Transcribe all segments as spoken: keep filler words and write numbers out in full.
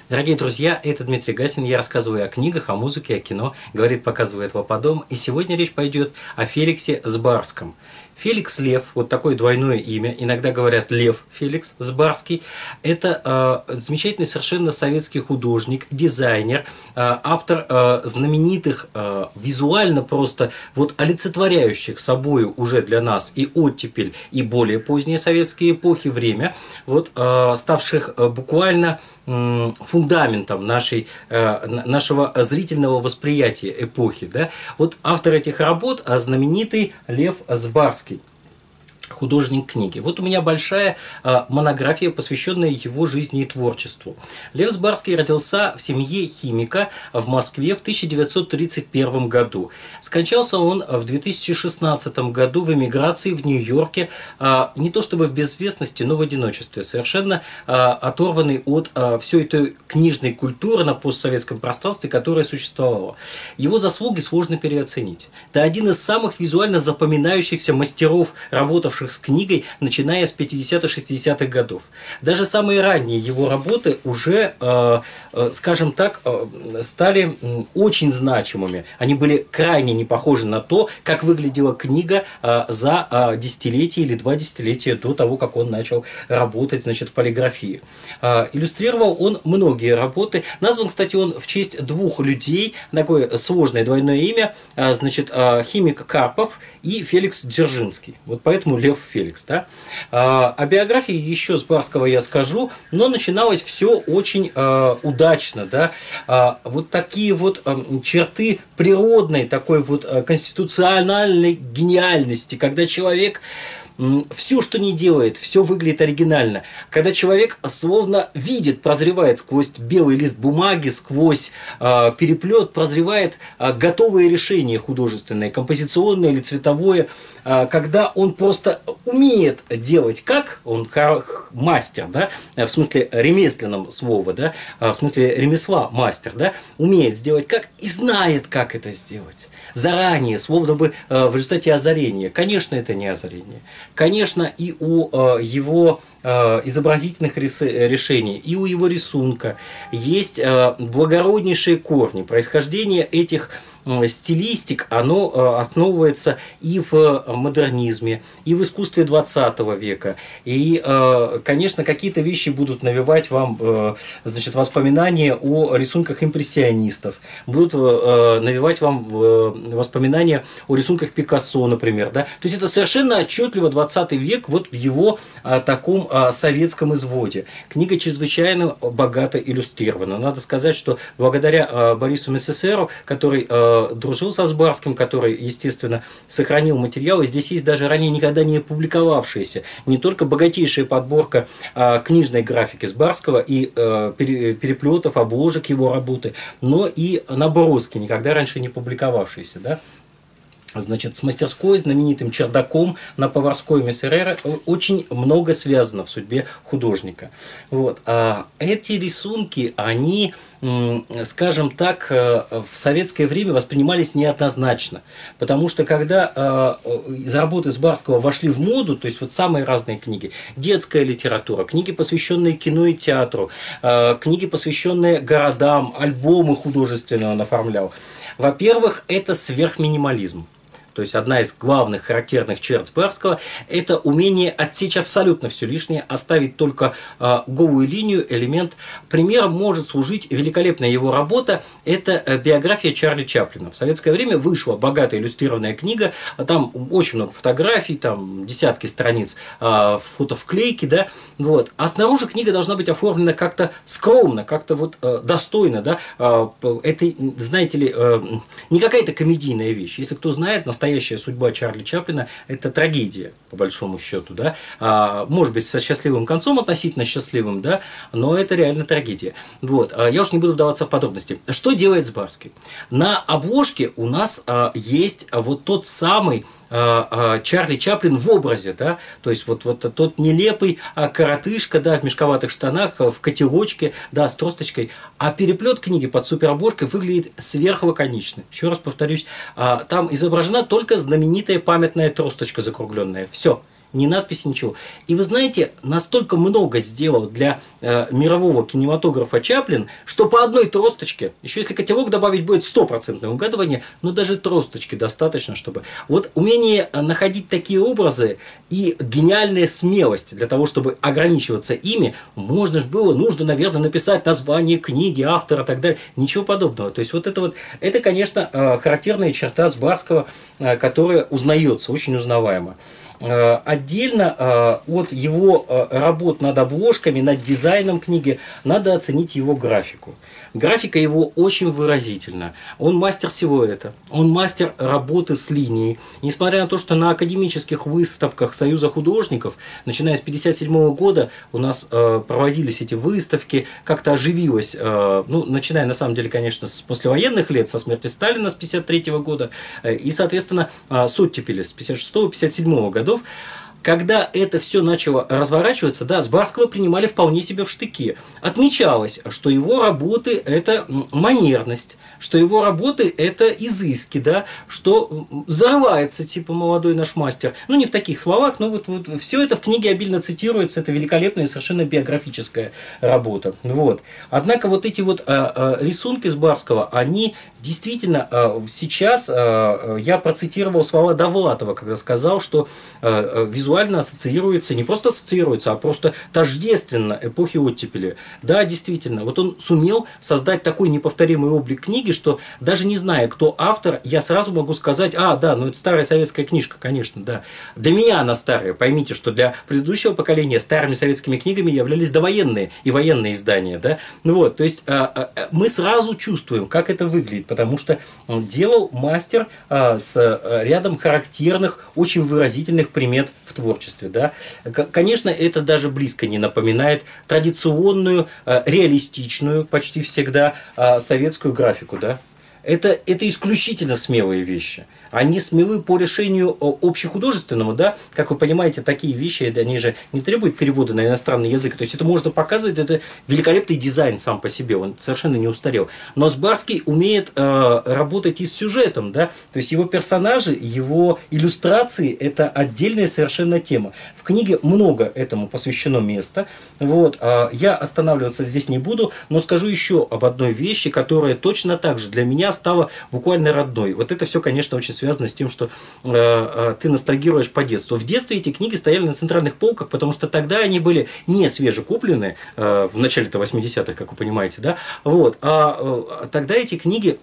Дорогие друзья, это Дмитрий Гасин. Я рассказываю о книгах, о музыке, о кино. Говорит, показывает Ваподом. И сегодня речь пойдет о Феликсе Збарском. Феликс Лев, вот такое двойное имя, иногда говорят Лев Феликс Збарский, это э, замечательный совершенно советский художник, дизайнер, э, автор э, знаменитых, э, визуально просто вот олицетворяющих собою уже для нас и оттепель, и более поздние советские эпохи время, вот, э, ставших э, буквально э, фундаментом нашей, э, нашего зрительного восприятия эпохи. Да? Вот автор этих работ знаменитый Лев Збарский, художник книги. Вот у меня большая э, монография, посвященная его жизни и творчеству. Лев Збарский родился в семье химика в Москве в тысяча девятьсот тридцать первом году. Скончался он в две тысячи шестнадцатом году в эмиграции в Нью-Йорке, э, не то чтобы в безвестности, но в одиночестве, совершенно э, оторванный от э, всей этой книжной культуры на постсоветском пространстве, которая существовала. Его заслуги сложно переоценить. Это один из самых визуально запоминающихся мастеров, работавших с книгой, начиная с пятидесятых-шестидесятых годов. Даже самые ранние его работы уже, э, э, скажем так, э, стали э, очень значимыми. Они были крайне не похожи на то, как выглядела книга э, за э, десятилетие или два десятилетия до того, как он начал работать, значит, в полиграфии. Э, иллюстрировал он многие работы. Назван, кстати, он в честь двух людей, такое сложное двойное имя, э, значит, э, химик Карпов и Феликс Дзержинский. Вот поэтому Лев Феликс. Да? А, о биографии еще Збарского я скажу, но начиналось все очень а, удачно. Да? А, вот такие вот а, черты природной, такой вот а, конституциональной гениальности, когда человек все, что не делает, все выглядит оригинально. Когда человек словно видит, прозревает сквозь белый лист бумаги, сквозь э, переплет, прозревает э, готовые решения художественные, композиционное или цветовое, э, когда он просто умеет делать как, он мастер, да, в смысле ремесленном слова, да, в смысле ремесла мастер, да, умеет сделать как и знает, как это сделать. Заранее, словно бы э, в результате озарения. Конечно, это не озарение. Конечно, и у э, его э, изобразительных решений, и у его рисунка есть э, благороднейшие корни. Происхождение этих э, стилистик, оно э, основывается и в модернизме, и в искусстве двадцатого века. И, э, конечно, какие-то вещи будут навевать вам э, значит, воспоминания о рисунках импрессионистов, будут э, навевать вам э, воспоминания о рисунках Пикассо, например. Да? То есть это совершенно отчетливо двадцатый век вот в его а, таком а, советском изводе. Книга чрезвычайно богато иллюстрирована. Надо сказать, что благодаря а, Борису Мессесеру, который а, дружил со Збарским, который, естественно, сохранил материалы, здесь есть даже ранее никогда не публиковавшиеся не только богатейшая подборка а, книжной графики Збарского и а, переплетов, обложек его работы, но и наброски, никогда раньше не публиковавшиеся. Да? Значит, с мастерской, знаменитым чердаком на Поварской Мессерера очень много связано в судьбе художника. Вот. А эти рисунки, они, скажем так, в советское время воспринимались неоднозначно. Потому что когда из работы Збарского вошли в моду, то есть вот самые разные книги, детская литература, книги, посвященные кино и театру, книги, посвященные городам, альбомы художественные он оформлял. Во-первых, это сверхминимализм. То есть одна из главных характерных черт Збарского – это умение отсечь абсолютно все лишнее, оставить только э, голую линию, элемент. Примером может служить великолепная его работа – это биография Чарли Чаплина. В советское время вышла богатая иллюстрированная книга, там очень много фотографий, там десятки страниц э, фотовклейки, да, вот. А снаружи книга должна быть оформлена как-то скромно, как-то вот э, достойно, да. Э, это, знаете ли, э, не какая-то комедийная вещь. Если кто знает, настоящая Настоящая судьба Чарли Чаплина – это трагедия, по большому счету. Да? А, может быть, со счастливым концом, относительно счастливым, да? Но это реально трагедия. Вот. А, я уж не буду вдаваться в подробности. Что делает Збарский? На обложке у нас а, есть вот тот самый Чарли Чаплин в образе, да, то есть вот, вот тот нелепый коротышка, да, в мешковатых штанах, в котелочке, да, с тросточкой, а переплет книги под суперобложкой выглядит сверхлаконично. Еще раз повторюсь, там изображена только знаменитая памятная тросточка закругленная. Все. ни надписи, ничего. И вы знаете, настолько много сделал для э, мирового кинематографа Чаплин, что по одной тросточке, еще если котелок добавить, будет стопроцентное угадывание, но даже тросточки достаточно, чтобы... Вот умение находить такие образы и гениальная смелость для того, чтобы ограничиваться ими, можно же было, нужно, наверное, написать название книги, автора и так далее. Ничего подобного. То есть вот это вот, это, конечно, характерная черта Сбарского, которая узнается, очень узнаваема. Отдельно от его работ над обложками, над дизайном книги, надо оценить его графику. Графика его очень выразительна. Он мастер всего этого. Он мастер работы с линией. Несмотря на то, что на академических выставках Союза художников, начиная с тысяча девятьсот пятьдесят седьмого года, у нас э, проводились эти выставки, как-то оживилось, э, ну, начиная, на самом деле, конечно, с послевоенных лет, со смерти Сталина с тысяча девятьсот пятьдесят третьего года, э, и, соответственно, э, с оттепели с тысяча девятьсот пятьдесят шестого — тысяча девятьсот пятьдесят седьмого годов. Когда это все начало разворачиваться, да, Сбарского принимали вполне себе в штыки. Отмечалось, что его работы – это манерность, что его работы – это изыски, да, что зарывается, типа, молодой наш мастер. Ну, не в таких словах, но вот, вот все это в книге обильно цитируется, это великолепная совершенно биографическая работа. Вот. Однако вот эти вот а, а, рисунки Сбарского, они действительно а, сейчас, а, я процитировал слова Довлатова, когда сказал, что а, визуально визуально ассоциируется, не просто ассоциируется, а просто тождественно эпохи оттепели. Да, действительно, вот он сумел создать такой неповторимый облик книги, что даже не зная, кто автор, я сразу могу сказать: а, да, ну это старая советская книжка, конечно, да. Для меня она старая, поймите, что для предыдущего поколения старыми советскими книгами являлись довоенные и военные издания, да. Ну вот, то есть мы сразу чувствуем, как это выглядит, потому что делал мастер с рядом характерных, очень выразительных примет в творчестве, да. Конечно, это даже близко не напоминает традиционную, реалистичную почти всегда советскую графику, да. Это, это исключительно смелые вещи. Они смелы по решению общехудожественному, да, как вы понимаете, такие вещи, они же не требуют перевода на иностранный язык, то есть это можно показывать, это великолепный дизайн сам по себе, он совершенно не устарел. Но Сбарский умеет э, работать и с сюжетом, да, то есть его персонажи, его иллюстрации – это отдельная совершенно тема. В книге много этому посвящено места, вот, э, я останавливаться здесь не буду, но скажу еще об одной вещи, которая точно так же для меня стала буквально родной. Вот это все, конечно, очень связано с тем, что э, э, ты ностальгируешь по детству. В детстве эти книги стояли на центральных полках, потому что тогда они были не свежекуплены, э, в начале-то восьмидесятых, как вы понимаете, да, вот, а э, тогда эти книги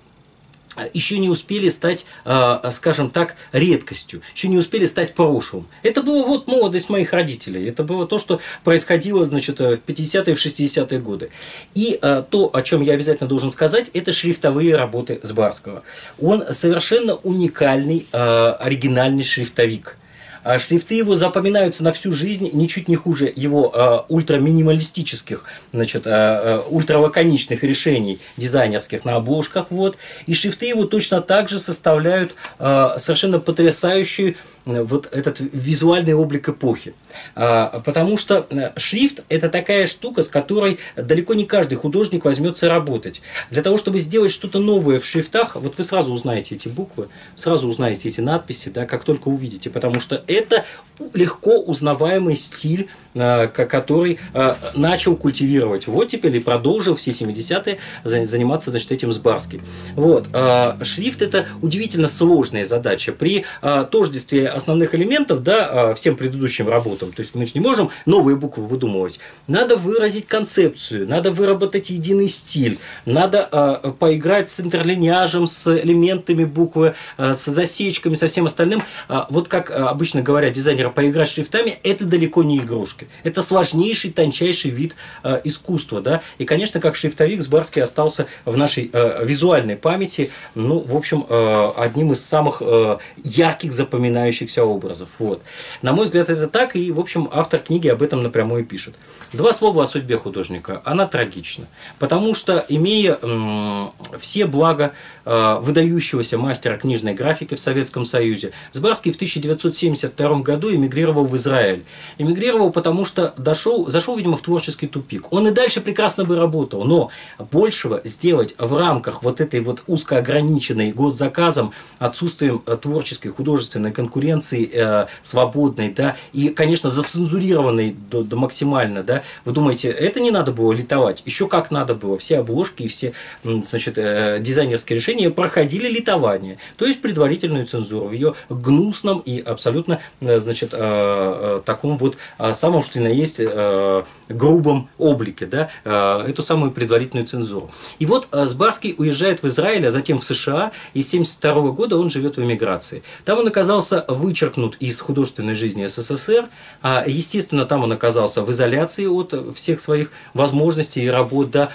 еще не успели стать, скажем так, редкостью, еще не успели стать прошлым. Это была вот молодость моих родителей, это было то, что происходило, значит, в пятидесятые, в шестидесятые годы. И то, о чем я обязательно должен сказать, это шрифтовые работы Сбарского. Он совершенно уникальный, оригинальный шрифтовик. Шрифты его запоминаются на всю жизнь, ничуть не хуже его э, ультраминималистических, значит, э, ультралаконичных решений дизайнерских на обложках. Вот. И шрифты его точно так же составляют э, совершенно потрясающий э, вот этот визуальный облик эпохи. Э, потому что шрифт – это такая штука, с которой далеко не каждый художник возьмется работать. Для того, чтобы сделать что-то новое в шрифтах, вот вы сразу узнаете эти буквы, сразу узнаете эти надписи, да, как только увидите, потому что это легко узнаваемый стиль, который начал культивировать в оттепель и продолжил все семидесятые заниматься, значит, этим Сбарский. Вот. Шрифт – это удивительно сложная задача. При тождестве основных элементов, да, всем предыдущим работам, то есть мы же не можем новые буквы выдумывать. Надо выразить концепцию, надо выработать единый стиль, надо поиграть с интерлиняжем, с элементами буквы, с засечками, со всем остальным. Вот как обычно говорят дизайнеры, поиграть шрифтами – это далеко не игрушки. Это сложнейший, тончайший вид э, искусства. Да? И, конечно, как шрифтовик Сбарский остался в нашей э, визуальной памяти, ну, в общем, э, одним из самых э, ярких, запоминающихся образов. Вот. На мой взгляд, это так, и, в общем, автор книги об этом напрямую пишет. Два слова о судьбе художника. Она трагична. Потому что, имея э, все блага э, выдающегося мастера книжной графики в Советском Союзе, Сбарский в тысяча девятьсот семьдесят втором году эмигрировал в Израиль. Эмигрировал, потому что дошел, зашел, видимо, в творческий тупик. Он и дальше прекрасно бы работал, но большего сделать в рамках вот этой вот узкоограниченной госзаказом, отсутствием творческой, художественной конкуренции интеллигенции э, свободной, да, и, конечно, зацензурированной до, до максимально, да, вы думаете, это не надо было литовать? Еще как надо было. Все обложки и все, значит, э, дизайнерские решения проходили литование, то есть предварительную цензуру в ее гнусном и абсолютно, э, значит, э, э, таком вот э, самом, что ни на есть, э, грубом облике, да, э, эту самую предварительную цензуру. И вот э, Сбарский уезжает в Израиль, а затем в США, и с семьдесят второго года он живет в эмиграции. Там он оказался вычеркнут из художественной жизни СССР, а, естественно, там он оказался в изоляции от всех своих возможностей и работ, да,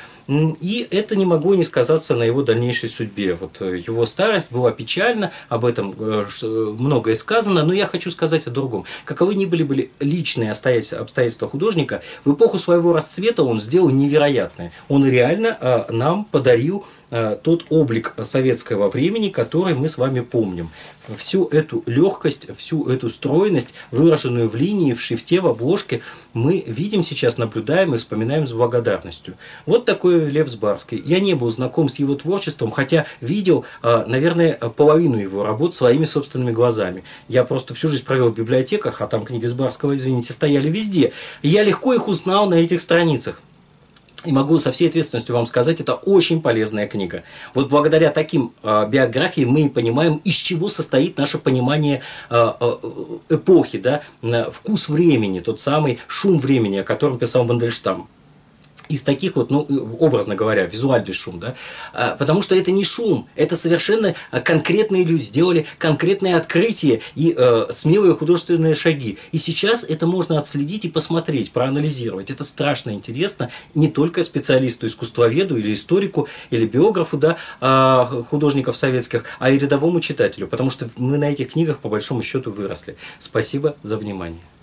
и это не могло не сказаться на его дальнейшей судьбе. Вот его старость была печальна, об этом многое сказано, но я хочу сказать о другом. Каковы ни были, были личные обстоятельства художника, в эпоху своего расцвета он сделал невероятное. Он реально а, нам подарил а, тот облик советского времени, который мы с вами помним. Всю эту легкость, всю эту стройность, выраженную в линии, в шрифте, в обложке, мы видим сейчас, наблюдаем и вспоминаем с благодарностью. Вот такой Лев Сбарский. Я не был знаком с его творчеством, хотя видел, наверное, половину его работ своими собственными глазами. Я просто всю жизнь провел в библиотеках, а там книги Сбарского, извините, стояли везде. И я легко их узнал на этих страницах. И могу со всей ответственностью вам сказать, это очень полезная книга. Вот благодаря таким э, биографиям мы и понимаем, из чего состоит наше понимание э, э, эпохи, да? Вкус времени, тот самый шум времени, о котором писал Мандельштам. Из таких вот, ну, образно говоря, визуальный шум, да, потому что это не шум, это совершенно конкретные люди сделали конкретные открытия и э, смелые художественные шаги. И сейчас это можно отследить и посмотреть, проанализировать. Это страшно интересно не только специалисту, искусствоведу или историку, или биографу, да, художников советских, а и рядовому читателю, потому что мы на этих книгах по большому счету выросли. Спасибо за внимание.